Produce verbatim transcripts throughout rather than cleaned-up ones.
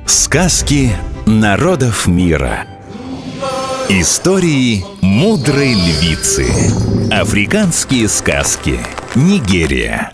Сказки народов мира. Истории мудрой львицы. Африканские сказки. Нигерия.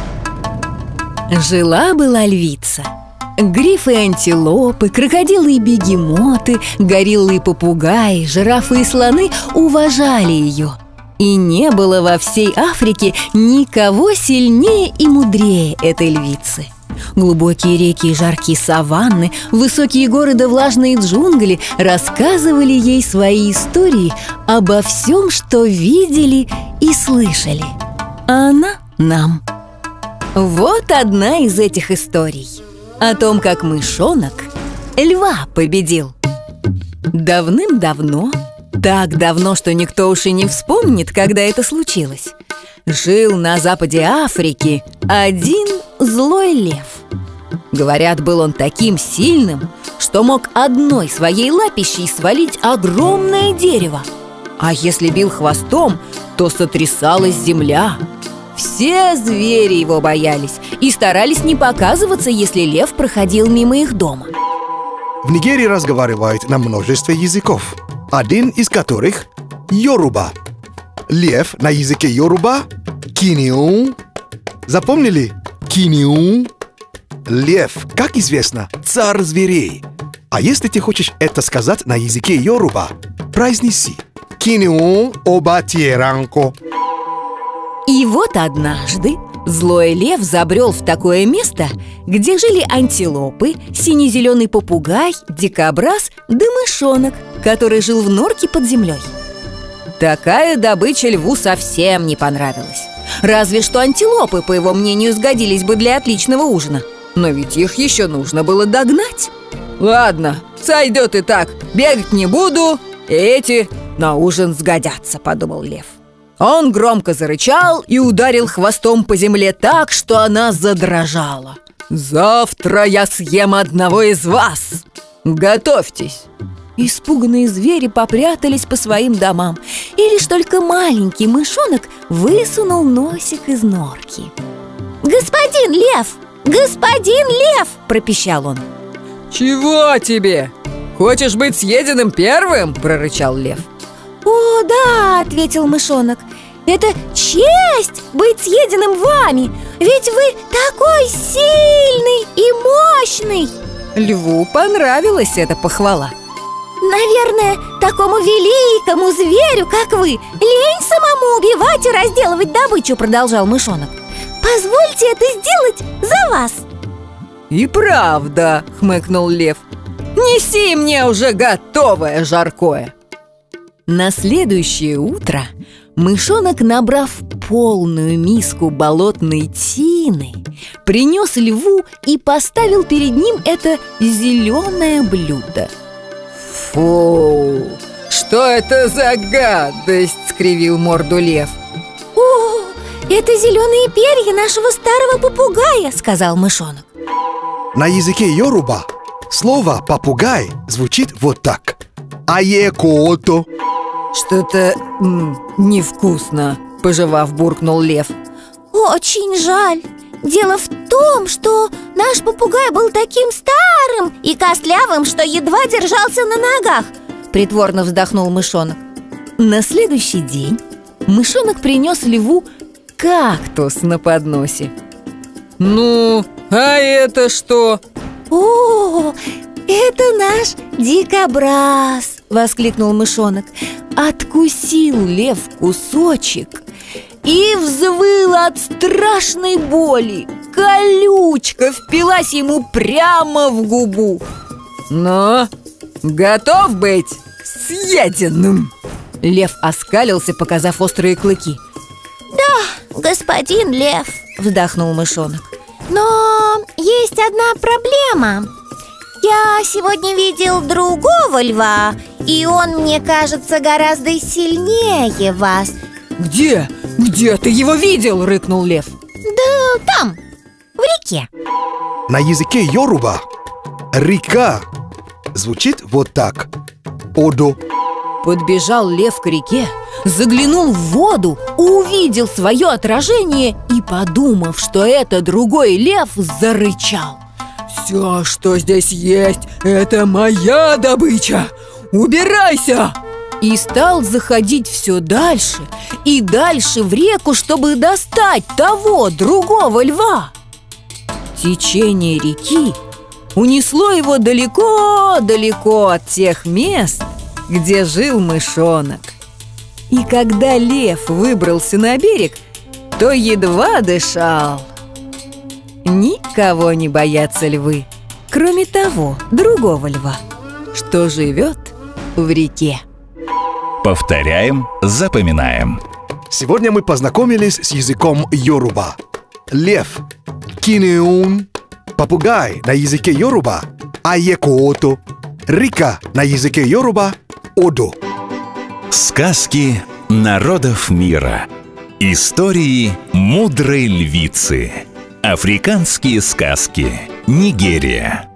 Жила-была львица. Грифы и антилопы, крокодилы и бегемоты, гориллы и попугаи, жирафы и слоны уважали ее. И не было во всей Африке никого сильнее и мудрее этой львицы. Глубокие реки и жаркие саванны, высокие горы да влажные джунгли рассказывали ей свои истории обо всем, что видели и слышали. А она нам. Вот одна из этих историй о том, как мышонок льва победил. Давным-давно, так давно, что никто уж и не вспомнит, когда это случилось, жил на западе Африки один злой лев. Говорят, был он таким сильным, что мог одной своей лапищей свалить огромное дерево. А если бил хвостом, то сотрясалась земля. Все звери его боялись и старались не показываться, если лев проходил мимо их дома. В Нигерии разговаривают на множестве языков, один из которых – йоруба. Лев на языке йоруба – киниу. Запомнили? Киниу. Лев, как известно, царь зверей. А если ты хочешь это сказать на языке йоруба, произнеси киниу оба тиеранко. И вот однажды злой лев забрел в такое место, где жили антилопы, сине-зеленый попугай, дикобраз да мышонок, который жил в норке под землей. Такая добыча льву совсем не понравилась. Разве что антилопы, по его мнению, сгодились бы для отличного ужина. Но ведь их еще нужно было догнать. Ладно, сойдет и так, бегать не буду, и эти на ужин сгодятся, подумал лев. Он громко зарычал и ударил хвостом по земле так, что она задрожала. «Завтра я съем одного из вас! Готовьтесь!» Испуганные звери попрятались по своим домам, и лишь только маленький мышонок высунул носик из норки. «Господин лев! Господин лев!» – пропищал он. «Чего тебе? Хочешь быть съеденным первым?» – прорычал лев. «О, да!» – ответил мышонок. «Это честь быть съеденным вами, ведь вы такой сильный и мощный!» Льву понравилась эта похвала. «Наверное, такому великому зверю, как вы, лень самому убивать и разделывать добычу», – продолжал мышонок. «Позвольте это сделать за вас». «И правда», – хмыкнул лев. «Неси мне уже готовое жаркое». На следующее утро мышонок, набрав полную миску болотной тины, принес льву и поставил перед ним это зеленое блюдо. «Фу! Что это за гадость?» – скривил морду лев. «О, это зеленые перья нашего старого попугая», – сказал мышонок. На языке йоруба слово «попугай» звучит вот так. Аекоото. «Что-то м, невкусно», – пожевав, буркнул лев. «Очень жаль. Дело в том, что наш попугай был таким старым и костлявым, что едва держался на ногах», – притворно вздохнул мышонок. На следующий день мышонок принес льву кактус на подносе. «Ну, а это что?» «О, это наш дикобраз!» – воскликнул мышонок. Откусил лев кусочек и взвыл от страшной боли. Колючка впилась ему прямо в губу. «Ну, готов быть съеденным?» Лев оскалился, показав острые клыки. «Да, господин лев», – вздохнул мышонок. «Но есть одна проблема. Я сегодня видел другого льва, и он, мне кажется, гораздо сильнее вас». «Где? Где ты его видел?» – рыкнул лев. «Да там, в реке». На языке йоруба река звучит вот так. Одо. Подбежал лев к реке, заглянул в воду, увидел свое отражение и, подумав, что это другой лев, зарычал. Все, что здесь есть, это моя добыча. Убирайся! И стал заходить все дальше и дальше в реку, чтобы достать того другого льва. Течение реки унесло его далеко-далеко от тех мест, где жил мышонок. И когда лев выбрался на берег, то едва дышал. Никого не боятся львы, кроме того другого льва, что живет в реке. Повторяем, запоминаем. Сегодня мы познакомились с языком йоруба. Лев – кинеун, попугай на языке йоруба – аекоото, река на языке йоруба – одо. Сказки народов мира. Истории мудрой львицы. Африканские сказки. Нигерия.